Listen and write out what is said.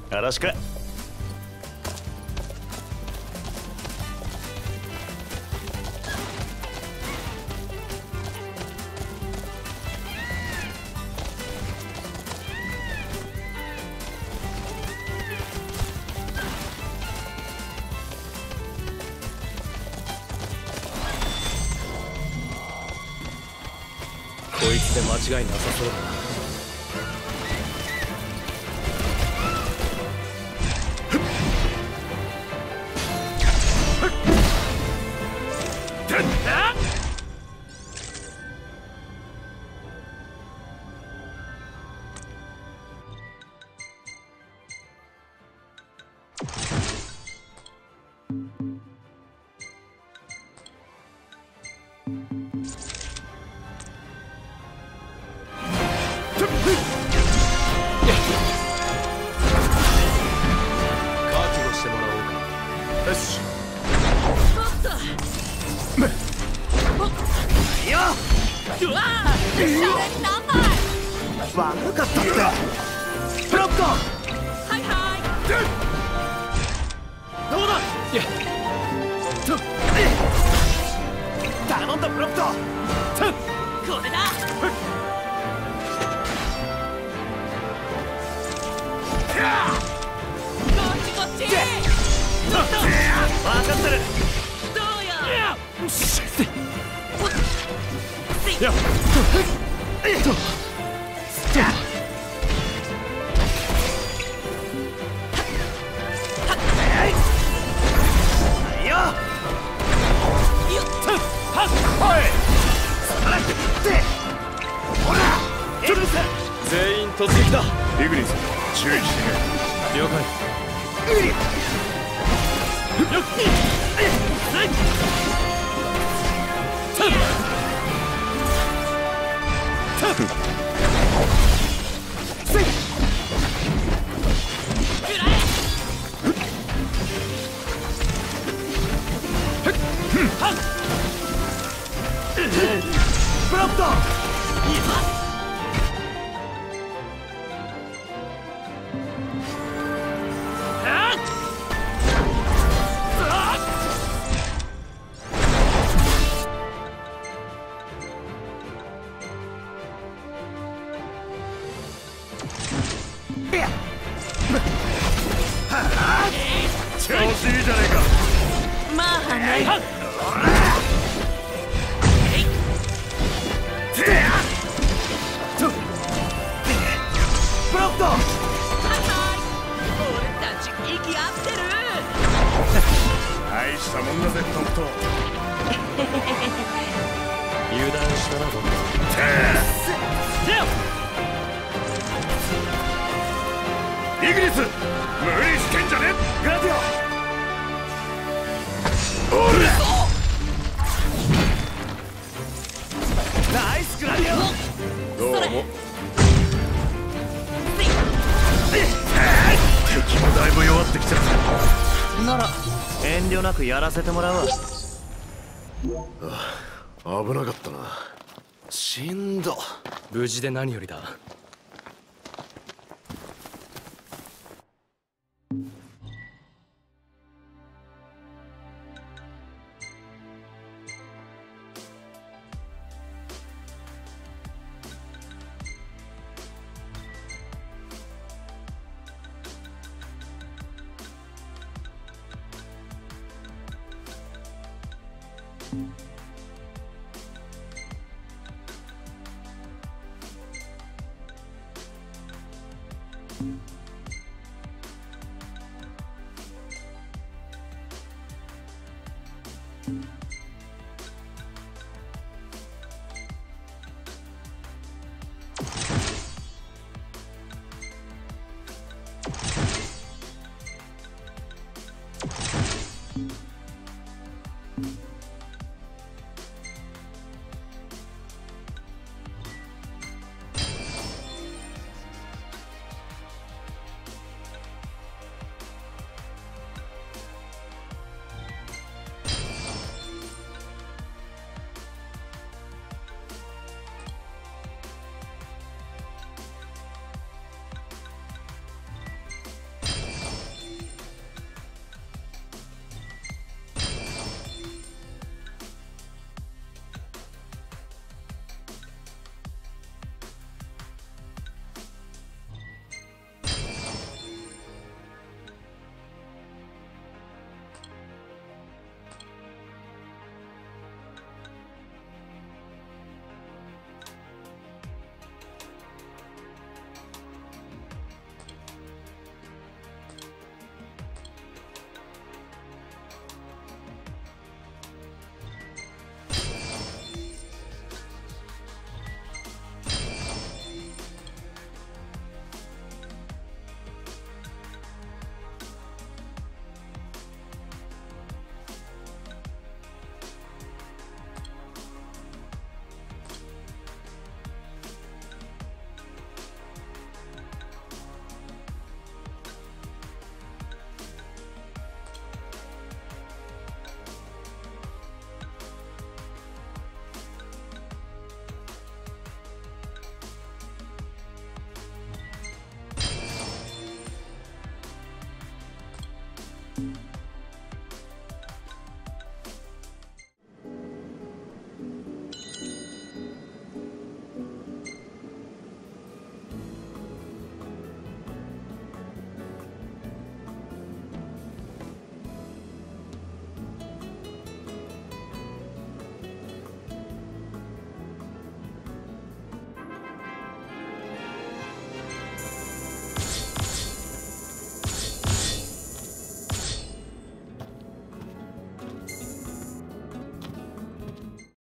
よろしく。 こいつで間違いなさそうだな。 悪かったって。プロット。 はいはい。 どうだ。頼んだプロット。 これだ。こっちこっち。 分かってる。 どうよ。 全員突撃だ。 イグニス、注意して了解。 よっプロット。調子いいじゃねえか。 まあね。 プロット。 はいはい。俺たち息合ってる。 大したもんだぜトムト。 油断したな僕。 イグニス、無理してんじゃねえ。グラディオ。おら。ナイスグラディオ。 どうも。 敵もだいぶ弱ってきちゃった。 なら遠慮なくやらせてもらうわ。 危なかったな。しんど。 無事で何よりだ。 うん。